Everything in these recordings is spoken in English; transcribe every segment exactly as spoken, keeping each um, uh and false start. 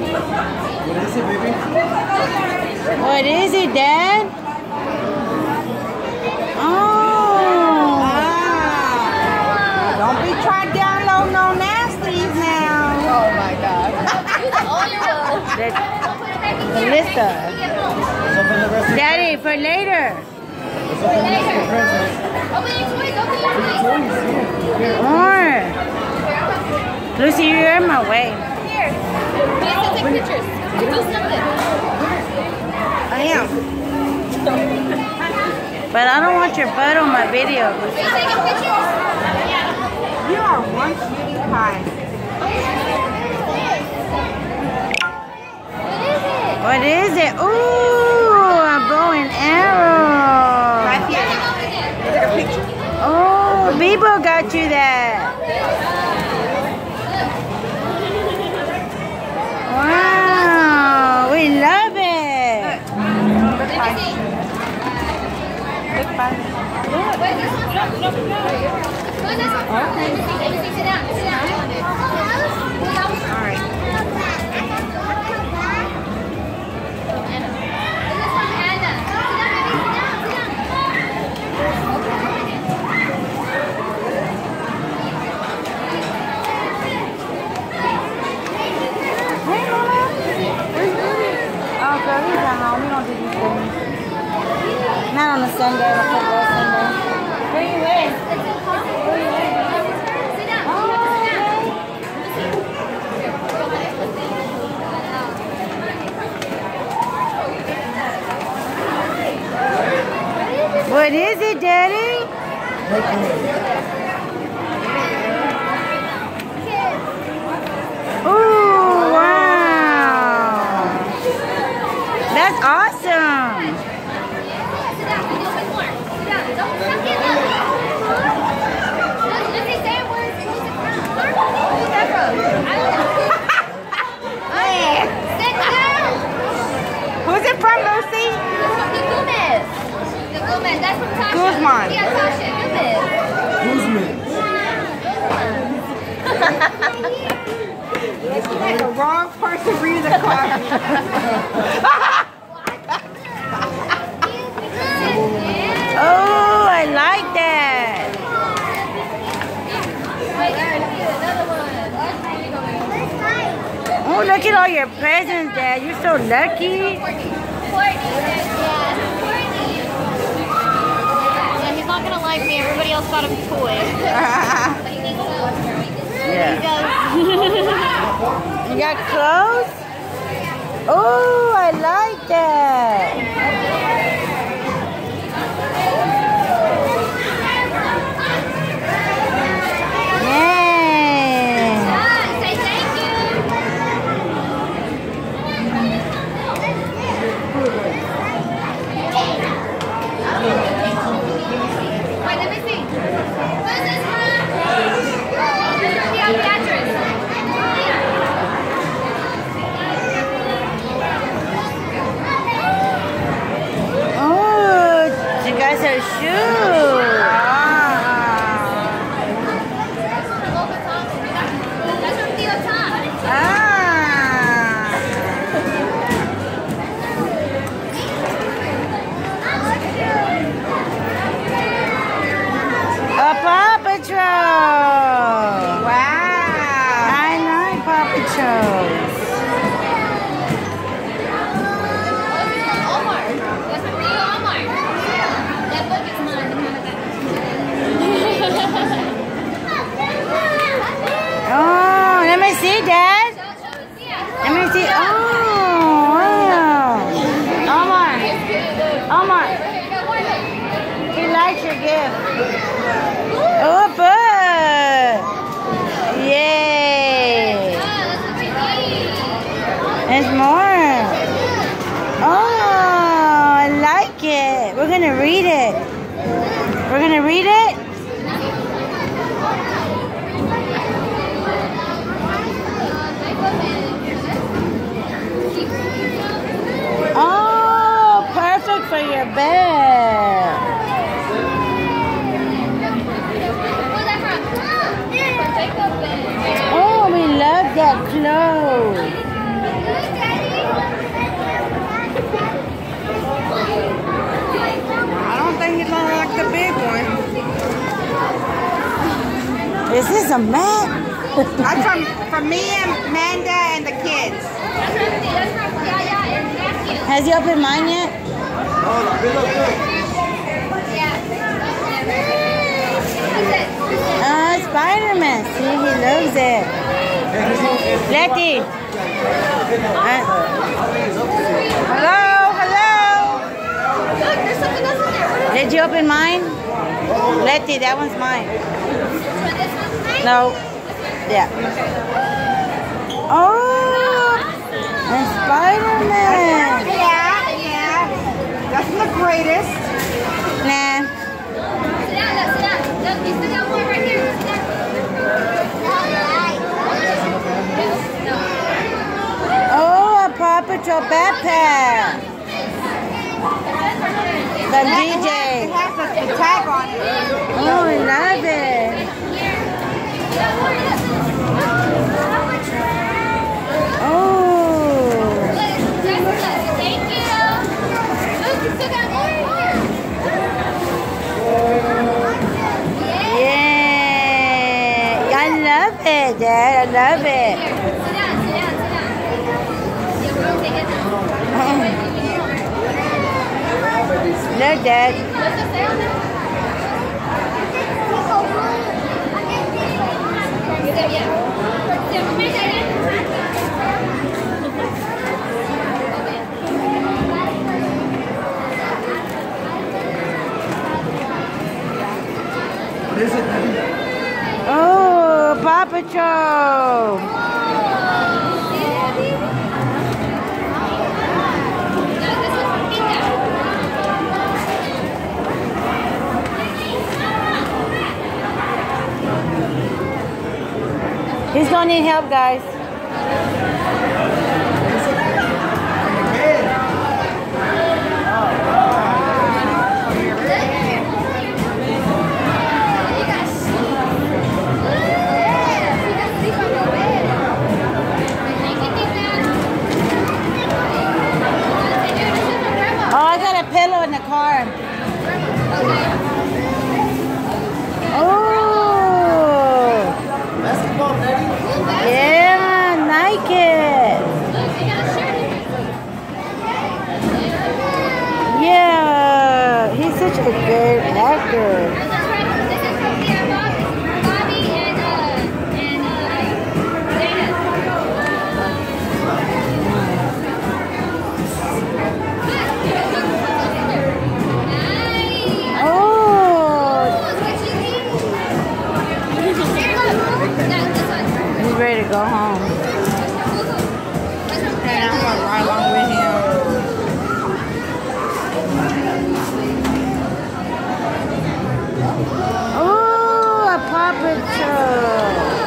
What is it, baby? What is it, Dad? Oh. Wow. Don't be trying to download no nasties now. Oh my God. The, the Lista. Daddy, for later. More. Lucy, you're in my way. Here. We have to take pictures. Do something. I am. But I don't want your butt on my video, Lucy. Are you taking pictures? You are one cutie pie. What is it? What is it? Ooh, a bow and arrow. Right here. Take a picture. Oh, Bebo got you that. Wow, we love it. Good pie. Good pie. Wait, this one? No, no, no. Who's this one? Okay. Let me see. Let me see. Sit down. Sit down. All right. Anna. This is from Anna. Sit down, baby. Sit down. Sit down. Hey, Mama. Oh, girl, he's at home. We don't do these things. Not on a Sunday, on a football Sunday. Where you at? Where you at? Sit down. Oh, okay. What is it, Daddy? Ooh, wow. That's awesome. Sit down. We do a bit more. Sit down. Don't stop getting up. Look, Lucy, say words. Who's it from? Who's that from? I don't know. Hey, sit down. Who's it from, Lucy? It's from the Gomez. The Gomez. That's from Tasha. Guzman. Yeah, Tasha. Gomez. Guzman. Let the wrong person read the card. Oh, I like that. Oh, look at all your presents, Dad. You're so lucky. Yeah, he's not gonna like me. Everybody else got a toy. Yeah. You got clothes? Oh, I like that. Yeah. Say thank you. Wait, let me see. Where's this from? Yeah, the address. Oh, you guys have shoes. That's from Theo Tom. Ah. A Paw Patrol. Wow. I like Paw Patrol. Omar. That's from Theo Omar. That book is mine. Oh, let me see, Dad. Let me see. Oh, wow. Omar. Omar. He likes your gift. Oh, but. Yay. There's more. Oh, I like it. We're going to read it. We're going to read it? Oh, perfect for your bed. Where's that from? From Jacob. Oh, we love that clothes. Is this a mat? That's from, from me and Amanda and the kids. That's from, that's from Yaya and Matthew. Has he opened mine yet? Oh, they look good. Yeah. Who's it? Uh, Spider-Man. See, he loves it. Letty. Uh, hello, hello. Look, there's something else in there. Did you open mine? Letty, that one's mine. This one, this one's mine? No. Yeah. Oh, and Spider-Man. Yeah, yeah. That's the greatest. Nah. Sit down, look, sit down. Look, you still got one right here. Sit down. No. Oh, a Paw Patrol backpack. From D J. It has the, the tag on it. Oh, I love it. Oh. Thank you. Look, you still got more here. Yeah. I love it, Dad. I love it. Here, sit down, sit down, sit down. Yeah, we're gonna take it now. Look, Dad. What's the sale now? Yeah, yeah. Yeah, come here, Zayden. What is it, baby? Oh, Paw Patrol. He's gonna need help, guys. Oh, I got a pillow in the car. Oh, Basketball, baby. yeah, Nike. Yeah, he's such a good actor. He's ready to go home. And I'm going right along with him. Oh, a Paw Patrol.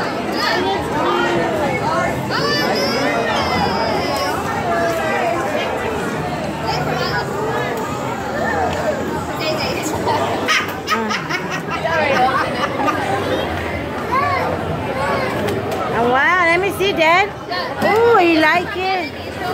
Oh, wow, let me see, Dad. Oh, you like it?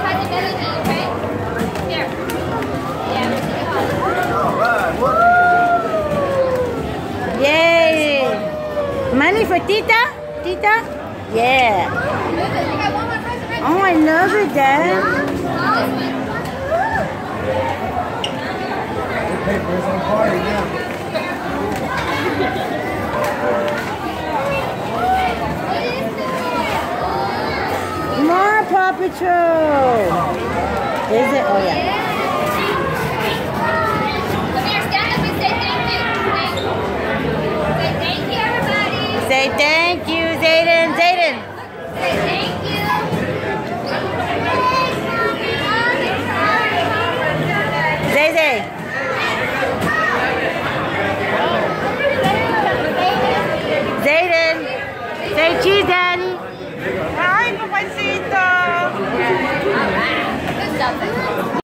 Yay! Money for Tita? Tita? Yeah. Oh, I love it, Dad. Hey, where's our party now? More Paw Patrol. Is it? Oh, yeah.